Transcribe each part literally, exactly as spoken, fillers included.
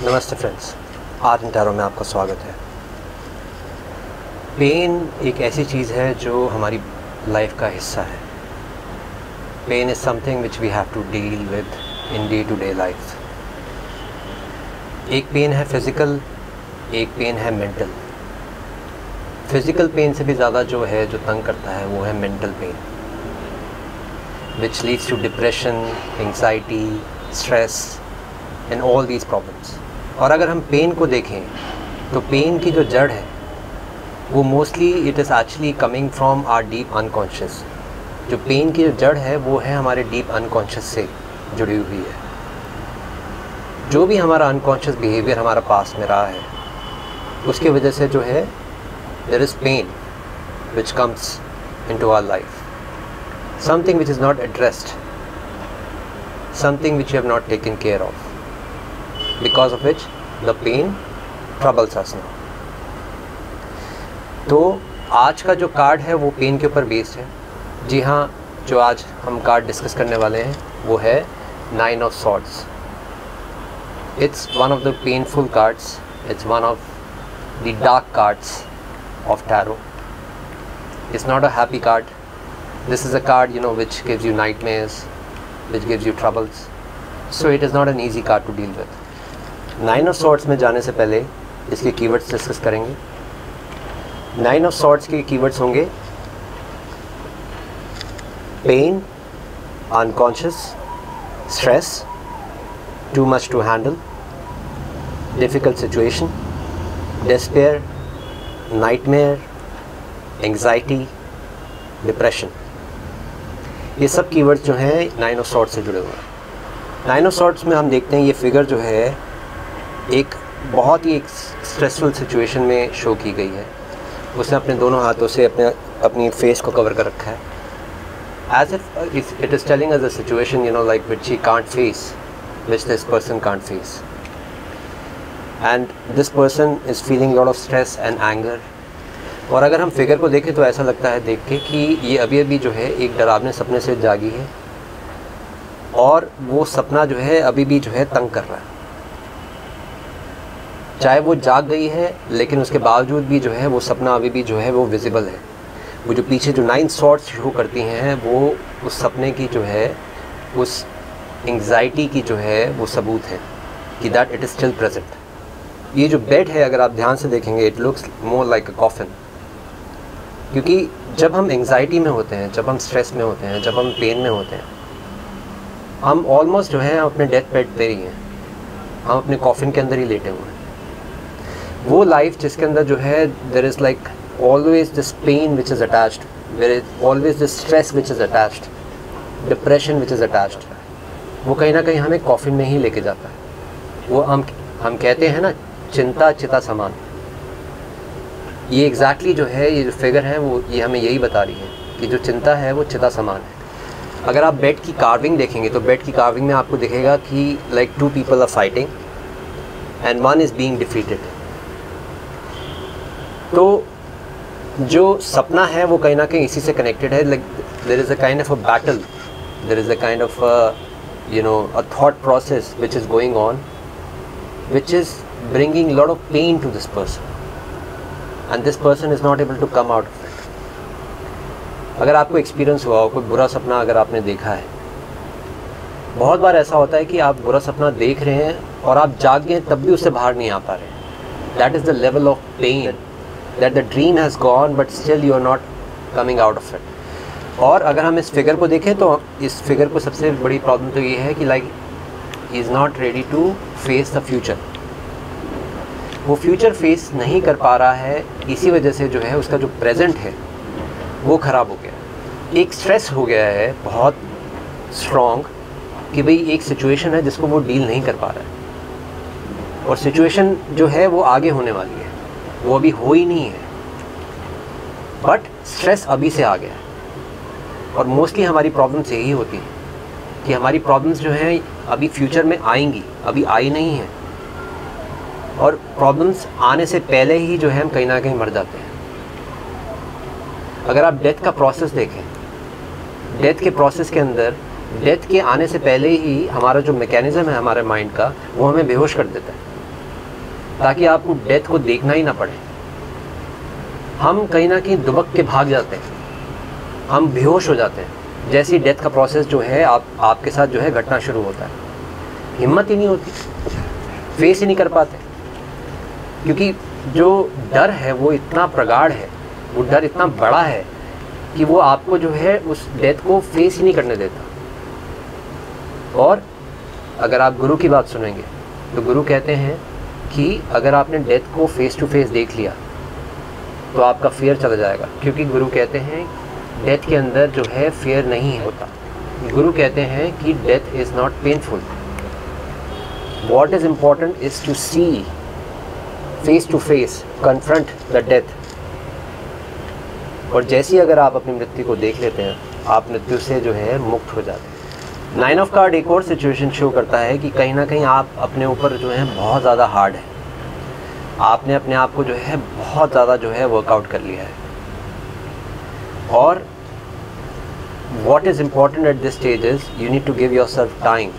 नमस्ते friends, art and tarot में आपका स्वागत है। पेन एक ऐसी चीज़ है जो हमारी लाइफ का हिस्सा है। Pain is something which we have to deal with in day to day life. एक पेन है फिज़िकल, एक पेन है मेंटल। फिज़िकल पेन से भी ज़्यादा जो है जो तंग करता है वो है mental pain, which leads to depression, anxiety, stress and all these problems. और अगर हम पेन को देखें तो पेन की जो जड़ है वो mostly it is actually coming from our deep unconscious. जो पेन की जो जड़ है वो है हमारे डीप अनकॉन्शियस से जुड़ी हुई है। जो भी हमारा अनकॉन्शियस बिहेवियर हमारा पास में रहा है उसकी वजह से जो है there is pain which comes into our life, something which is not addressed, something which you have not taken care of, because of which the pain troubles us now. तो आज का जो कार्ड है वो पेन के ऊपर based है। जी हाँ, जो आज हम कार्ड डिस्कस करने वाले हैं वो है nine of swords. It's one of the painful cards, it's one of the dark cards of tarot. It's not a happy card. This is a card you know which gives you nightmares, which gives you troubles, so it is not an easy card to deal with. Nine of Swords में जाने से पहले इसके keywords discuss करेंगे। Nine of swords के keywords होंगे pain, unconscious, stress, too much to handle, difficult situation, despair, nightmare, anxiety, depression. ये सब कीवर्ड्स जो हैं नाइन ऑफ सॉर्ड्स से जुड़े हुए हैं। नाइन ऑफ सॉर्ड्स में हम देखते हैं ये फिगर जो है एक बहुत ही एक स्ट्रेसफुल सिचुएशन में शो की गई है। उसने अपने दोनों हाथों से अपने अपनी फेस को कवर कर रखा है, as if it is telling us a situation you know like which she can't face, which this person can't face, and this person is feeling lot of stress and anger. और अगर हम figure को देखें तो ऐसा लगता है देख के कि ये अभी अभी जो है एक डरावने सपने से जागी है और वो सपना जो है अभी भी जो है तंग कर रहा है। चाहे वो जाग गई है लेकिन उसके बावजूद भी जो है वो सपना अभी भी जो है वो विजिबल है। वो जो पीछे जो नाइन सॉर्ड्स शो करती हैं वो उस सपने की जो है उस एंग्जाइटी की जो है वो सबूत है कि that it is still present. ये जो बेड है अगर आप ध्यान से देखेंगे it looks more like a coffin, क्योंकि जब हम एंग्जाइटी में होते हैं, जब हम स्ट्रेस में होते हैं, जब हम पेन में होते हैं, हम ऑलमोस्ट जो है अपने डेथ बेड पे ही हैं, हम अपने कॉफिन के अंदर ही लेटे हुए हैं। वो लाइफ जिसके अंदर जो है there is like always this pain which is attached, there is always this stress which is attached, depression which is attached, वो कहीं ना कहीं हमें कॉफिन में ही लेके जाता है। वो हम हम कहते हैं ना चिंता चिता समान। ये एग्जैक्टली जो है ये जो फिगर है वो ये हमें यही बता रही है कि जो चिंता है वो चिता समान है। अगर आप बेड की कार्विंग देखेंगे तो बेड की कार्विंग में आपको दिखेगा कि like two people are fighting and one is being defeated. तो जो सपना है वो कहीं ना कहीं इसी से कनेक्टेड है। Like there is a kind of a battle, there is a kind of you know a thought process which is going on, which is bringing lot of pain to this person and this person is not able to come out of it. अगर आपको experience हुआ हो कोई बुरा सपना अगर आपने देखा है, बहुत बार ऐसा होता है कि आप बुरा सपना देख रहे हैं और आप जाग गए तब भी उससे बाहर नहीं आ पा रहे। That is the level of pain that the dream has gone but still you are not coming out of it. और अगर हम इस फिगर को देखें तो इस फिगर को सबसे बड़ी प्रॉब्लम तो ये है कि like he is not ready to face the future. वो फ्यूचर फेस नहीं कर पा रहा है, इसी वजह से जो है उसका जो प्रेजेंट है वो ख़राब हो गया। एक स्ट्रेस हो गया है बहुत स्ट्रॉन्ग कि भाई एक सिचुएशन है जिसको वो डील नहीं कर पा रहा है और सिचुएशन जो है वो आगे होने वाली है, वो अभी हो ही नहीं है बट स्ट्रेस अभी से आ गया है। और मोस्टली हमारी प्रॉब्लम्स यही होती हैं कि हमारी प्रॉब्लम्स जो हैं अभी फ्यूचर में आएंगी, अभी आई नहीं है, और प्रॉब्लम्स आने से पहले ही जो है हम कहीं ना कहीं मर जाते हैं। अगर आप डेथ का प्रोसेस देखें, डेथ के प्रोसेस के अंदर डेथ के आने से पहले ही हमारा जो मैकेनिज़्म है हमारे माइंड का वो हमें बेहोश कर देता है। ताकि आपको डेथ को देखना ही ना पड़े। हम कहीं ना कहीं दुबक के भाग जाते हैं, हम बेहोश हो जाते हैं जैसे ही डेथ का प्रोसेस जो है आप आपके साथ जो है घटना शुरू होता है। हिम्मत ही नहीं होती, फेस ही नहीं कर पाते, क्योंकि जो डर है वो इतना प्रगाढ़ है, वो डर इतना बड़ा है कि वो आपको जो है उस डेथ को फेस ही नहीं करने देता। और अगर आप गुरु की बात सुनेंगे तो गुरु कहते हैं कि अगर आपने डेथ को फेस टू फेस देख लिया तो आपका फियर चला जाएगा, क्योंकि गुरु कहते हैं डेथ के अंदर जो है फियर नहीं होता। गुरु कहते हैं कि death is not painful, what is important is to see face to face, confront the death. और जैसे ही अगर आप अपनी मृत्यु को देख लेते हैं, आप मृत्यु से जो है मुक्त हो जाते हैं। नाइन ऑफ कार्ड एक और सिचुएशन शो करता है कि कहीं ना कहीं आप अपने ऊपर जो है बहुत ज़्यादा हार्ड है, आपने अपने आप को जो है बहुत ज़्यादा जो है वर्कआउट कर लिया है। और what is important at this stage is you need to give yourself time.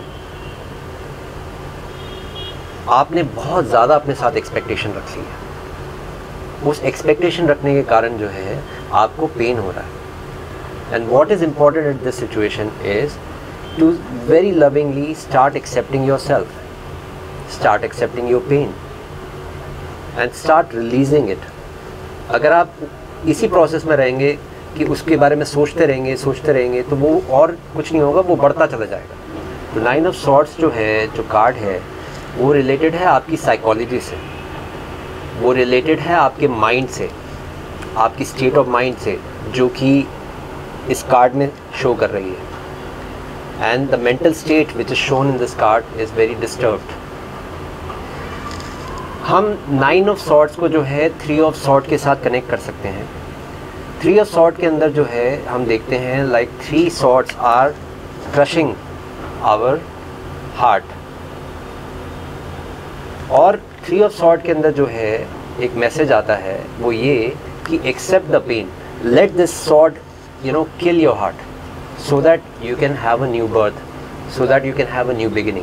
आपने बहुत ज़्यादा अपने साथ एक्सपेक्टेशन रख ली है, उस एक्सपेक्टेशन रखने के कारण जो है आपको पेन हो रहा है। And what is important at this situation is to very lovingly start accepting yourself, start accepting your pain and start releasing it. अगर आप इसी प्रोसेस में रहेंगे कि उसके बारे में सोचते रहेंगे सोचते रहेंगे तो वो और कुछ नहीं होगा, वो बढ़ता चला जाएगा। तो नाइन ऑफ सॉर्ड्स जो है, जो कार्ड है, वो रिलेटेड है आपकी साइकोलॉजी से, वो रिलेटेड है आपके माइंड से, आपकी स्टेट ऑफ माइंड से, जो कि इस कार्ड में शो कर रही है। And the mental state which is shown in this card is very disturbed. हम नाइन ऑफ सॉर्ड्स को जो है थ्री ऑफ सॉर्ड के साथ कनेक्ट कर सकते हैं। थ्री ऑफ सॉर्ड के अंदर जो है हम देखते हैं like three swords are crushing our heart. और थ्री ऑफ सॉर्ड के अंदर जो है एक मैसेज आता है, वो ये कि accept the pain, let this sword you know kill your heart so that you can have a new birth, so that you can have a new beginning.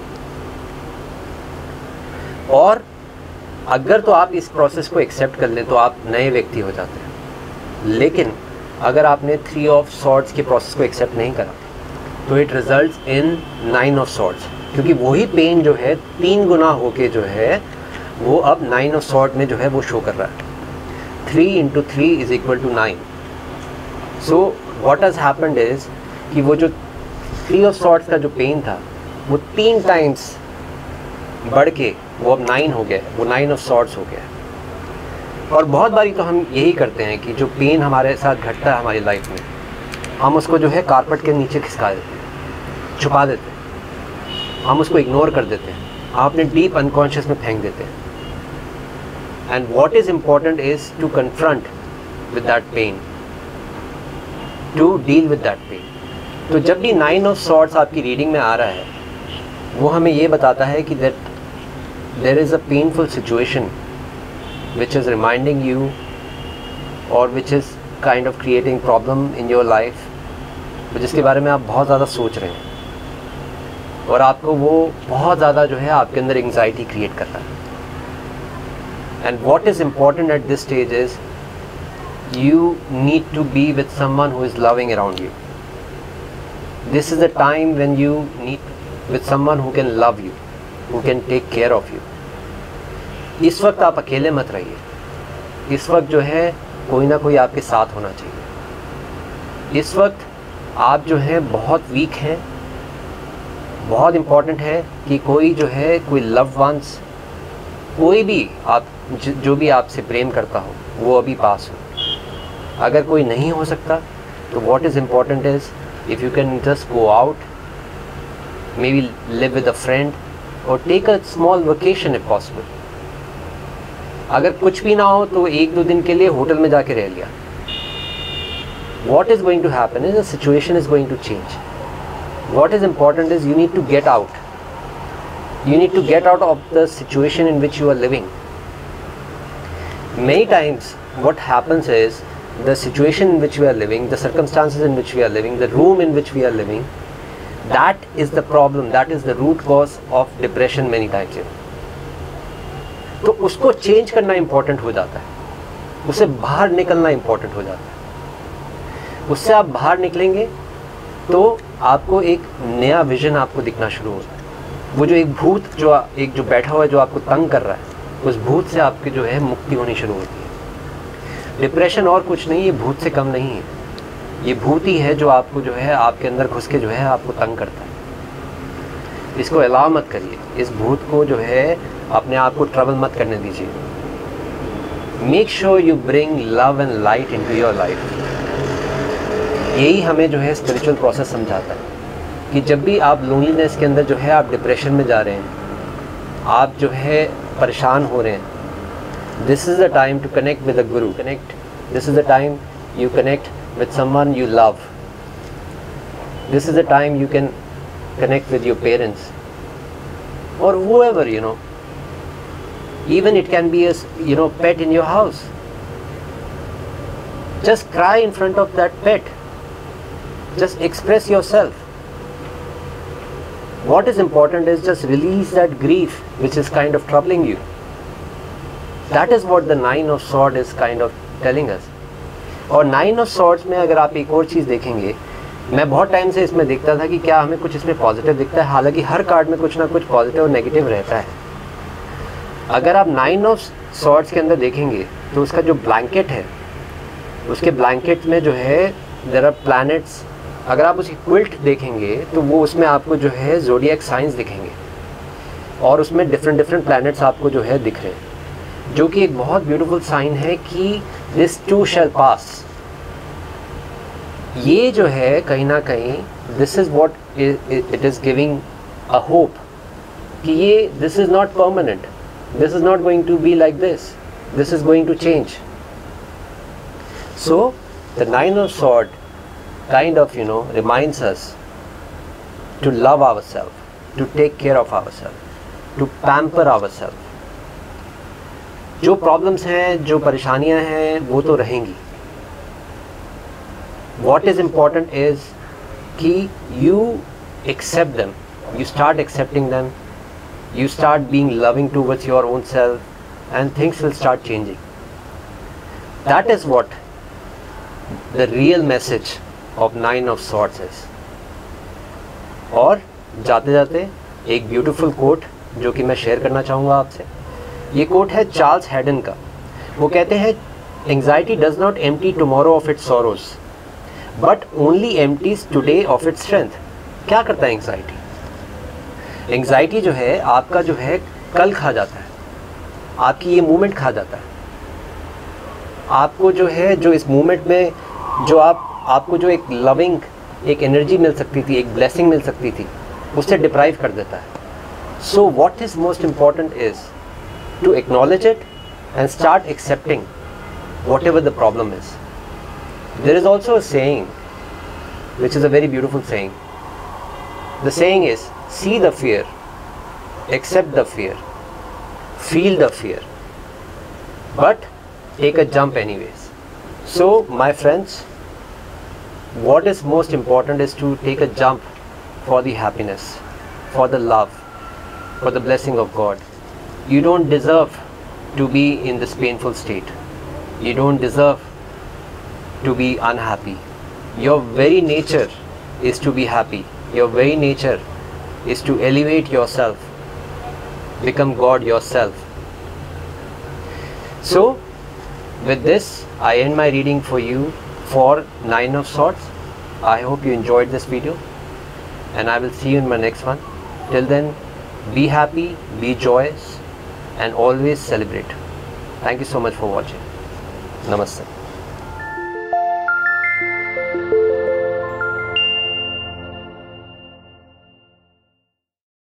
और अगर तो आप इस प्रोसेस को एक्सेप्ट कर लें तो आप नए व्यक्ति हो जाते हैं। लेकिन अगर आपने थ्री ऑफ सॉर्ड्स के प्रोसेस को एक्सेप्ट नहीं करा तो it results in nine of swords, क्योंकि वही पेन जो है तीन गुना होके जो है वो अब नाइन ऑफ सॉर्ड में जो है वो शो कर रहा है। Three into three is equal to nine. So what has happened is कि वो जो थ्री ऑफ सॉर्ड्स का जो पेन था वो तीन टाइम्स बढ़ के वो अब नाइन हो गया, वो नाइन ऑफ सॉर्ड्स हो गया। और बहुत बारी तो हम यही करते हैं कि जो पेन हमारे साथ घटता है हमारी लाइफ में, हम उसको जो है कारपेट के नीचे खिसका देते हैं, छुपा देते हैं, हम उसको इग्नोर कर देते हैं, हम अपने डीप अनकॉन्शियस में फेंक देते हैं। And what is important is to confront with that pain, to deal with that pain. तो जब भी नाइन ऑफ सॉर्ड्स आपकी रीडिंग में आ रहा है, वो हमें ये बताता है कि that there is a painful situation which is reminding you or which is kind of creating problem in your life, जिसके बारे में आप बहुत ज़्यादा सोच रहे हैं और आपको वो बहुत ज़्यादा जो है आपके अंदर एंग्जाइटी क्रिएट कर रहा है। And what is important at this stage is you need to be with someone who is loving around you. This is the time when you need with someone who can love you, who can take care of you. इस वक्त आप अकेले मत रहिए, इस वक्त जो है कोई ना कोई आपके साथ होना चाहिए। इस वक्त आप जो है बहुत वीक हैं, बहुत इम्पॉर्टेंट है कि कोई जो है कोई लव वंस, कोई भी आप जो भी आपसे प्रेम करता हो वो अभी पास हो। अगर कोई नहीं हो सकता तो what is important is if you can just go out, maybe live with a friend और take a small vacation if possible. अगर कुछ भी ना हो तो एक दो दिन के लिए होटल में जाके रह लिया। What is going to happen is the situation is going to change. What is important is you need to get out. You need to get out of the situation in which you are living. Many times what happens is the situation in which we are living, the circumstances in which we are living, the room in which we are living, that is the problem, that is the root cause of depression many times. तो उसको change करना important हो जाता है, उससे बाहर निकलना important हो जाता है। उससे आप बाहर निकलेंगे तो आपको एक नया विजन आपको दिखना शुरू होता है। वो जो एक भूत जो एक जो बैठा हुआ है जो आपको तंग कर रहा है, उस भूत से आपकी जो है मुक्ति होनी शुरू होती है। डिप्रेशन और कुछ नहीं, ये भूत से कम नहीं है, ये भूत ही है जो आपको जो है आपके अंदर घुस के जो है आपको तंग करता है। इसको अलाउ मत करिए, इस भूत को जो है अपने आप को ट्रबल मत करने दीजिए। Make sure you bring love and light into your life. यही हमें जो है स्पिरिचुअल प्रोसेस समझाता है कि जब भी आप लोनलीनेस के अंदर जो है आप डिप्रेशन में जा रहे हैं, आप जो है परेशान हो रहे हैं, this is the time to connect with the guru, connect this is the time you connect with someone you love. This is the time you can connect with your parents or whoever, you know. Even it can be a, you know, pet in your house. Just cry in front of that pet. Just express yourself. What is important is just release that grief which is kind of troubling you. That is what the Nine of Swords is kind of telling us. और nine of swords में अगर आप एक और चीज़ देखेंगे, मैं बहुत time से इसमें देखता था कि क्या हमें कुछ इसमें पॉजिटिव दिखता है, हालांकि हर कार्ड में कुछ ना कुछ पॉजिटिव और नेगेटिव रहता है। अगर आप नाइन ऑफ सॉर्ड्स के अंदर देखेंगे तो उसका जो ब्लैंकेट है, उसके ब्लैंकेट में जो है देयर आर प्लैनेट्स। अगर आप उसकी क्विल्ट देखेंगे तो वो उसमें आपको जो है ज़ोडिएक साइंस दिखेंगे और उसमें डिफरेंट डिफरेंट प्लैनेट्स आपको जो है दिख रहे हैं, जो कि एक बहुत ब्यूटीफुल साइन है कि दिस टू शैल पास। ये जो है कहीं ना कहीं this is what it is giving a hope कि ये this is not permanent, this is not going to be like this, this is going to change. So the nine of sword kind of you know reminds us to love ourself, to take care of ourself, to pamper ourself. जो problems हैं, जो परेशानियां हैं, वो तो रहेंगी। What is important is कि you accept them, you start accepting them, you start being loving towards your own self and things will start changing. That is what the real message of nine of swords is. और जाते जाते एक beautiful coat जो कि मैं share करना चाहूँगा आपसे। ये कोट है चार्ल्स हैडन का। वो कहते हैं, anxiety does not empty tomorrow of its sorrows but only empties today of its strength. क्या करता है एंग्जाइटी? एंग्जाइटी जो है आपका जो है कल खा जाता है, आपकी ये मूवमेंट खा जाता है। आपको जो है जो इस मूवमेंट में जो आप आपको जो एक लविंग एक एनर्जी मिल सकती थी, एक ब्लेसिंग मिल सकती थी, उससे डिप्राइव कर देता है। So what is most important is to acknowledge it and start accepting whatever the problem is. There is also a saying which is a very beautiful saying. The saying is, see the fear, accept the fear, feel the fear, but take a jump anyways. So my friends, what is most important is to take a jump for the happiness, for the love, for the blessing of God. You don't deserve to be in this painful state. You don't deserve to be unhappy. Your very nature is to be happy. Your very nature is to elevate yourself, become God yourself. So, with this, I end my reading for you for Nine of Swords. I hope you enjoyed this video, and I will see you in my next one. Till then, be happy, be joyous, and always celebrate. Thank you so much for watching. Namaste.